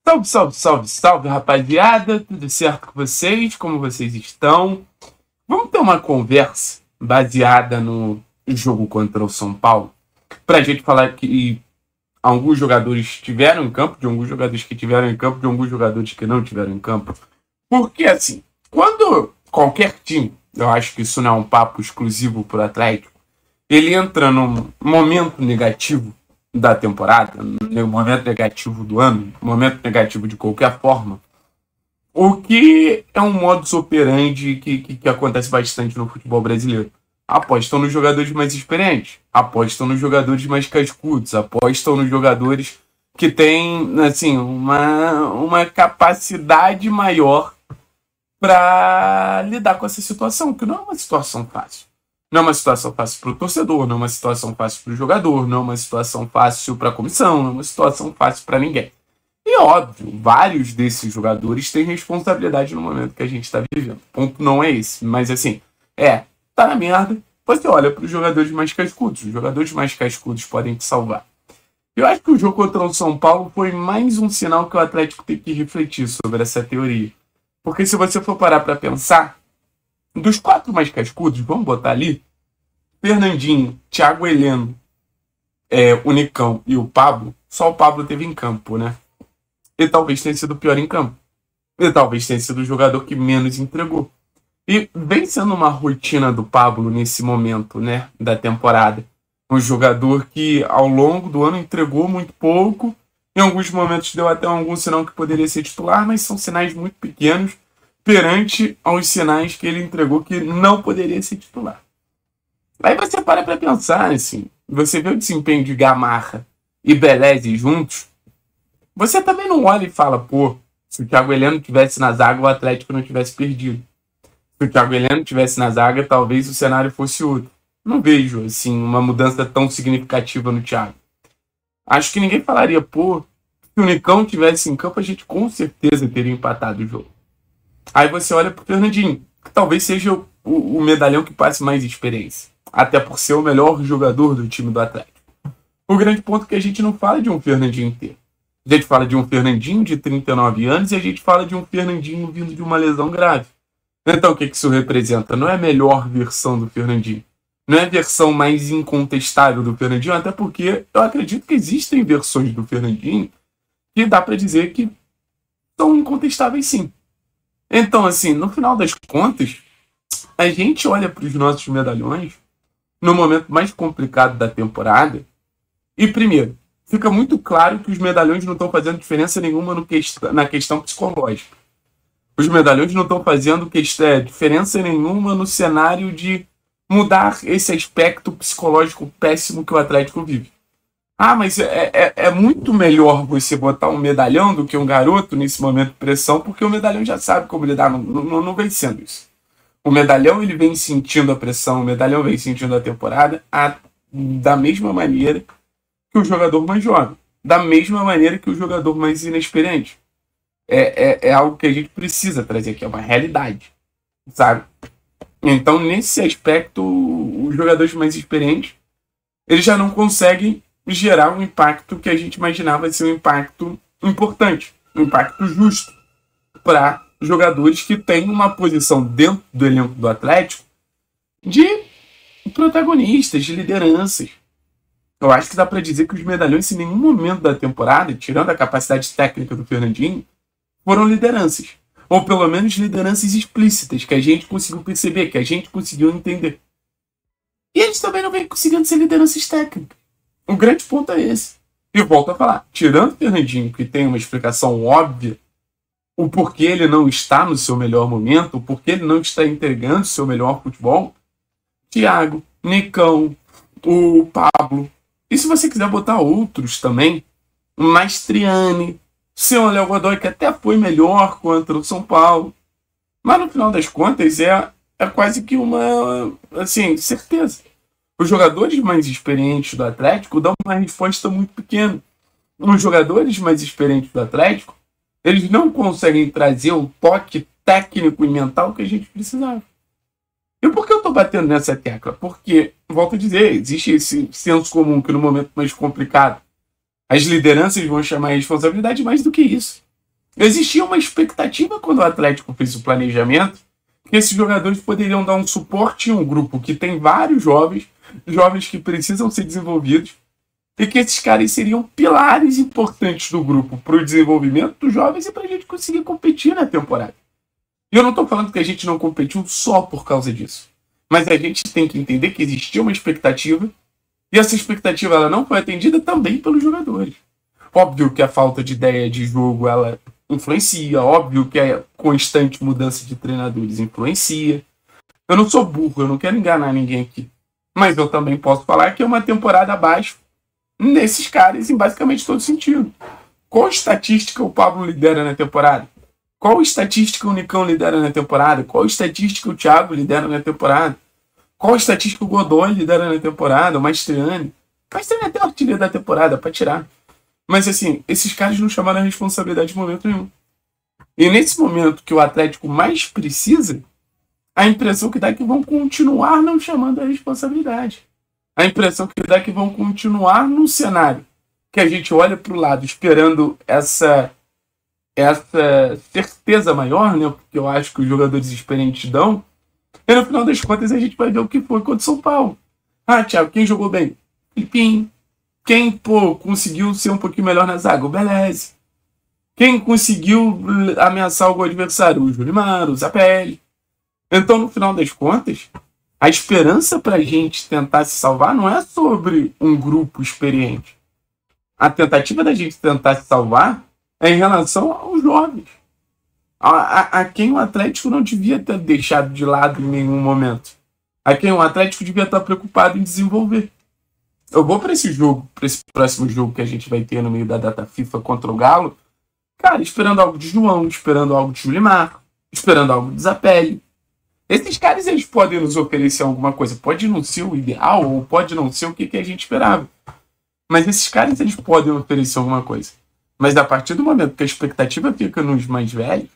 Salve, salve, salve, salve, rapaziada. Tudo certo com vocês? Como vocês estão? Vamos ter uma conversa baseada no jogo contra o São Paulo, pra gente falar que alguns jogadores estiveram em campo, de alguns jogadores que tiveram em campo, de alguns jogadores que não tiveram em campo. Porque, assim, quando qualquer time, eu acho que isso não é um papo exclusivo pro Atlético, ele entra num momento negativo da temporada, no momento negativo do ano, momento negativo de qualquer forma, o que é um modus operandi que acontece bastante no futebol brasileiro. Apostam nos jogadores mais experientes, apostam nos jogadores mais cascudos, apostam nos jogadores que têm assim, uma capacidade maior para lidar com essa situação, que não é uma situação fácil. Não é uma situação fácil para o torcedor, não é uma situação fácil para o jogador, não é uma situação fácil para a comissão, não é uma situação fácil para ninguém. E óbvio, vários desses jogadores têm responsabilidade no momento que a gente está vivendo. O ponto não é esse, mas assim, tá na merda, você olha para os jogadores mais cascudos. Os jogadores mais cascudos podem te salvar. Eu acho que o jogo contra o São Paulo foi mais um sinal que o Atlético tem que refletir sobre essa teoria. Porque se você for parar para pensar, dos 4 mais cascudos, vamos botar ali, Fernandinho, Thiago Heleno, o Nicão e o Pablo, só o Pablo teve em campo, né? E talvez tenha sido o pior em campo. E talvez tenha sido o jogador que menos entregou. E vem sendo uma rotina do Pablo nesse momento, né, da temporada. Um jogador que ao longo do ano entregou muito pouco. Em alguns momentos deu até algum sinal que poderia ser titular, mas são sinais muito pequenos perante aos sinais que ele entregou que não poderia ser titular. Aí você para pensar, assim, você vê o desempenho de Gamarra e Beleze juntos, você também não olha e fala, pô, se o Thiago Heleno tivesse na zaga, o Atlético não tivesse perdido. Se o Thiago Heleno tivesse na zaga, talvez o cenário fosse outro. Não vejo, assim, uma mudança tão significativa no Thiago. Acho que ninguém falaria, pô, se o Nicão tivesse em campo, a gente com certeza teria empatado o jogo. Aí você olha pro Fernandinho, que talvez seja o medalhão que passe mais experiência. Até por ser o melhor jogador do time do Atlético. O grande ponto é que a gente não fala de um Fernandinho inteiro. A gente fala de um Fernandinho de 39 anos e a gente fala de um Fernandinho vindo de uma lesão grave. Então o que isso representa? Não é a melhor versão do Fernandinho. Não é a versão mais incontestável do Fernandinho, até porque eu acredito que existem versões do Fernandinho que dá para dizer que são incontestáveis sim. Então, assim, no final das contas, a gente olha para os nossos medalhões no momento mais complicado da temporada e, primeiro, fica muito claro que os medalhões não estão fazendo diferença nenhuma na questão psicológica. Os medalhões não estão fazendo diferença nenhuma no cenário de mudar esse aspecto psicológico péssimo que o Atlético vive. Ah, mas é muito melhor você botar um medalhão do que um garoto nesse momento de pressão, porque o medalhão já sabe como lidar, não vem sendo isso. O medalhão ele vem sentindo a pressão, o medalhão vem sentindo a temporada da mesma maneira que o jogador mais jovem, da mesma maneira que o jogador mais inexperiente. É algo que a gente precisa trazer aqui, é uma realidade, sabe? Então, nesse aspecto, os jogadores mais experientes, eles já não conseguem gerar um impacto que a gente imaginava ser um impacto importante, um impacto justo para jogadores que têm uma posição dentro do elenco do Atlético de protagonistas, de lideranças. Eu acho que dá para dizer que os medalhões, em nenhum momento da temporada, tirando a capacidade técnica do Fernandinho, foram lideranças. Ou pelo menos lideranças explícitas, que a gente conseguiu perceber, que a gente conseguiu entender. E eles também não vêm conseguindo ser lideranças técnicas. O grande ponto é esse. E eu volto a falar, tirando o Fernandinho, que tem uma explicação óbvia, o porquê ele não está no seu melhor momento, o porquê ele não está entregando o seu melhor futebol, Thiago, Nicão, o Pablo. E se você quiser botar outros também, Mastriani, seu Léo Godoy, que até foi melhor contra o São Paulo. Mas no final das contas é quase que uma certeza. Os jogadores mais experientes do Atlético dão uma resposta muito pequena. Os jogadores mais experientes do Atlético, eles não conseguem trazer o toque técnico e mental que a gente precisava. E por que eu estou batendo nessa tecla? Porque, volto a dizer, existe esse senso comum que no momento mais complicado as lideranças vão chamar a responsabilidade mais do que isso. Existia uma expectativa quando o Atlético fez o planejamento que esses jogadores poderiam dar um suporte em um grupo que tem vários jovens, jovens que precisam ser desenvolvidos, e que esses caras seriam pilares importantes do grupo para o desenvolvimento dos jovens e para a gente conseguir competir na temporada. E eu não estou falando que a gente não competiu só por causa disso, mas a gente tem que entender que existia uma expectativa e essa expectativa ela não foi atendida também pelos jogadores. Óbvio que a falta de ideia de jogo ela influencia, óbvio que a constante mudança de treinadores influencia. Eu não sou burro, eu não quero enganar ninguém aqui. Mas eu também posso falar que é uma temporada abaixo nesses caras em basicamente todo sentido. Qual estatística o Pablo lidera na temporada? Qual estatística o Nicão lidera na temporada? Qual estatística o Thiago lidera na temporada? Qual estatística o Godoy lidera na temporada? O Mastriani? O Mastriani é até artilheiro da temporada, para tirar. Mas assim, esses caras não chamaram a responsabilidade em momento nenhum. E nesse momento que o Atlético mais precisa, a impressão que dá é que vão continuar não chamando a responsabilidade. A impressão que dá é que vão continuar num cenário que a gente olha para o lado esperando essa certeza maior, né? Porque eu acho que os jogadores experientes dão. E no final das contas a gente vai ver o que foi contra o São Paulo. Ah, Thiago, quem jogou bem? Filipinho. Quem, conseguiu ser um pouquinho melhor na zaga? O Beleze. Quem conseguiu ameaçar o adversário? O Julimar, o Zapelli. Então, no final das contas, a esperança para a gente tentar se salvar não é sobre um grupo experiente. A tentativa da gente tentar se salvar é em relação aos jovens. A quem o Atlético não devia ter deixado de lado em nenhum momento. A quem o Atlético devia estar preocupado em desenvolver. Eu vou para esse jogo, para esse próximo jogo que a gente vai ter no meio da data FIFA contra o Galo, cara, esperando algo de João, esperando algo de Julimar, esperando algo de Zapelli. Esses caras, eles podem nos oferecer alguma coisa. Pode não ser o ideal, ou pode não ser o que a gente esperava. Mas esses caras, eles podem oferecer alguma coisa. Mas a partir do momento que a expectativa fica nos mais velhos,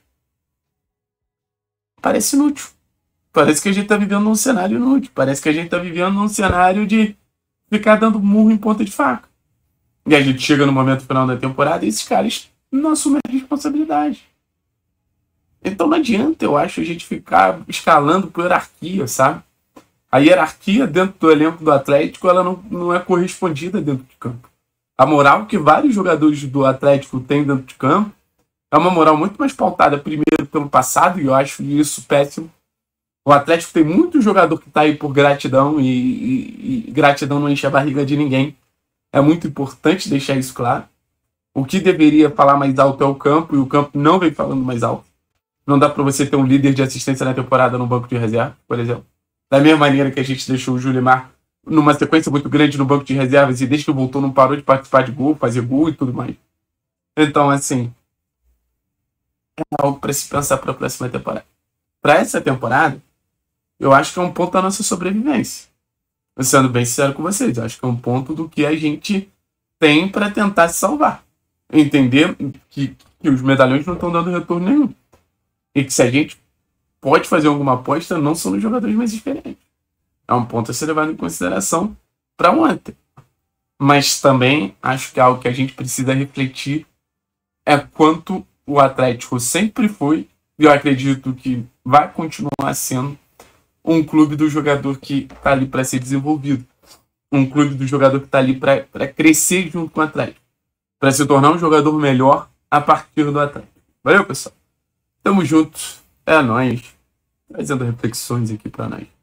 parece inútil. Parece que a gente está vivendo num cenário inútil. Parece que a gente está vivendo num cenário de ficar dando murro em ponta de faca. E a gente chega no momento final da temporada e esses caras não assumem a responsabilidade. Então não adianta, eu acho, a gente ficar escalando por hierarquia, sabe? A hierarquia dentro do elenco do Atlético, ela não é correspondida dentro de campo. A moral que vários jogadores do Atlético têm dentro de campo é uma moral muito mais pautada, primeiro, pelo passado, e eu acho isso péssimo. O Atlético tem muito jogador que está aí por gratidão e gratidão não enche a barriga de ninguém. É muito importante deixar isso claro. O que deveria falar mais alto é o campo e o campo não vem falando mais alto. Não dá para você ter um líder de assistência na temporada no banco de reserva, por exemplo. Da mesma maneira que a gente deixou o Julimar numa sequência muito grande no banco de reservas e desde que voltou não parou de participar de gol, fazer gol e tudo mais. Então, assim, é algo para se pensar para a próxima temporada. Para essa temporada, eu acho que é um ponto da nossa sobrevivência. Sendo bem sincero com vocês, eu acho que é um ponto do que a gente tem para tentar se salvar. Entender que os medalhões não estão dando retorno nenhum. E que se a gente pode fazer alguma aposta, não são os jogadores mais experientes. É um ponto a ser levado em consideração para ontem. Mas também acho que algo que a gente precisa refletir é quanto o Atlético sempre foi, e eu acredito que vai continuar sendo, um clube do jogador que está ali para ser desenvolvido. Um clube do jogador que está ali para crescer junto com o Atlético. Para se tornar um jogador melhor a partir do Atlético. Valeu, pessoal. Tamo junto. É nóis. Trazendo reflexões aqui para nós.